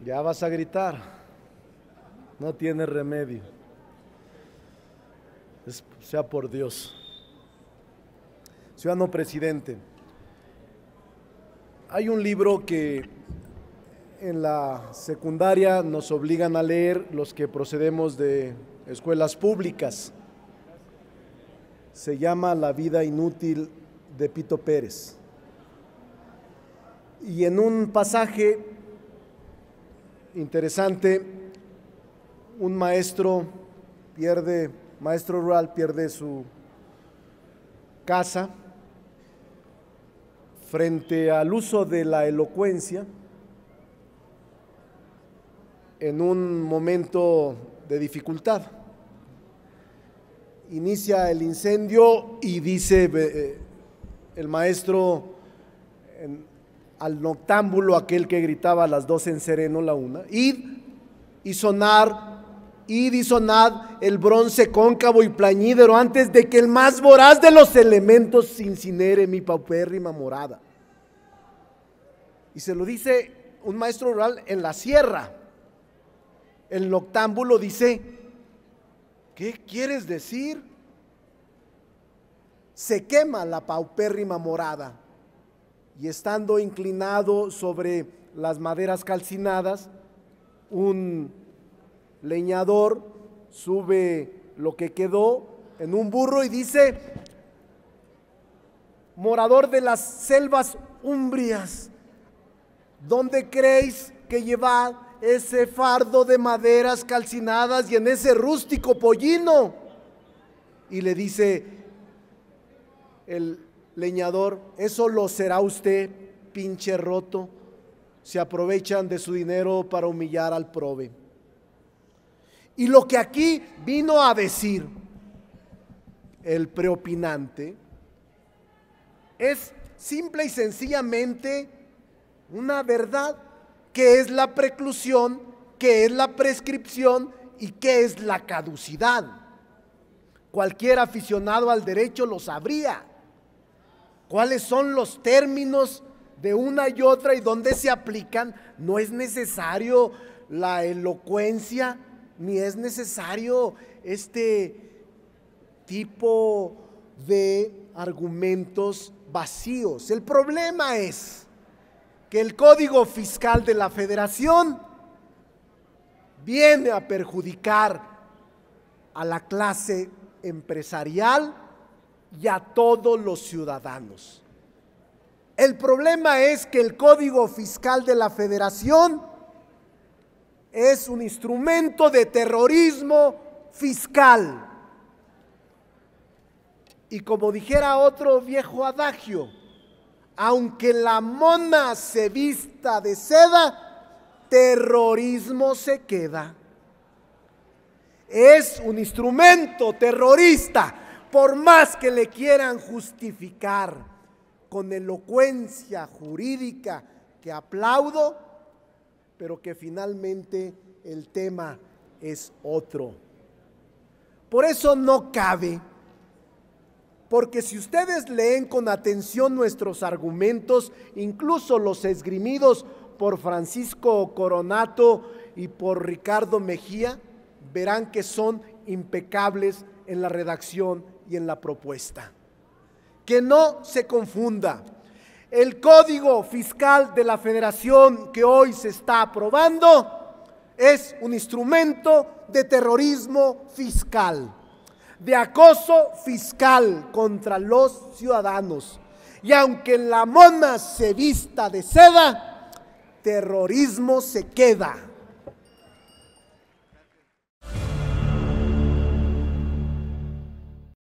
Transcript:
Ya vas a gritar, no tiene remedio. Sea por Dios. Ciudadano presidente, hay un libro que en la secundaria nos obligan a leer los que procedemos de escuelas públicas. Se llama La vida inútil de Pito Pérez. Y en un pasaje interesante, un maestro rural pierde su casa frente al uso de la elocuencia en un momento de dificultad. Inicia el incendio y dice el maestro al noctámbulo, aquel que gritaba a las 12 en sereno la una: id y sonad el bronce cóncavo y plañídero antes de que el más voraz de los elementos incinere mi paupérrima morada. Y se lo dice un maestro rural en la sierra. El noctámbulo dice: ¿qué quieres decir? Se quema la paupérrima morada. Y estando inclinado sobre las maderas calcinadas, un leñador sube lo que quedó en un burro y dice: morador de las selvas umbrias, ¿dónde creéis que llevad ese fardo de maderas calcinadas y en ese rústico pollino? Y le dice el leñador: eso lo será usted, pinche roto, se aprovechan de su dinero para humillar al prove. Y lo que aquí vino a decir el preopinante es simple y sencillamente una verdad, que es la preclusión, que es la prescripción y que es la caducidad. Cualquier aficionado al derecho lo sabría. ¿Cuáles son los términos de una y otra y dónde se aplican? No es necesario la elocuencia, ni es necesario este tipo de argumentos vacíos. El problema es que el Código Fiscal de la Federación viene a perjudicar a la clase empresarial y a todos los ciudadanos. El problema es que el Código Fiscal de la Federación es un instrumento de terrorismo fiscal. Y como dijera otro viejo adagio, aunque la mona se vista de seda, terrorismo se queda. Es un instrumento terrorista, por más que le quieran justificar con elocuencia jurídica, que aplaudo, pero que finalmente el tema es otro. Por eso no cabe, porque si ustedes leen con atención nuestros argumentos, incluso los esgrimidos por Francisco Coronato y por Ricardo Mejía, verán que son impecables en la redacción y en la propuesta. Que no se confunda. El Código Fiscal de la Federación que hoy se está aprobando es un instrumento de terrorismo fiscal, de acoso fiscal contra los ciudadanos. Y aunque la mona se vista de seda, terrorismo se queda.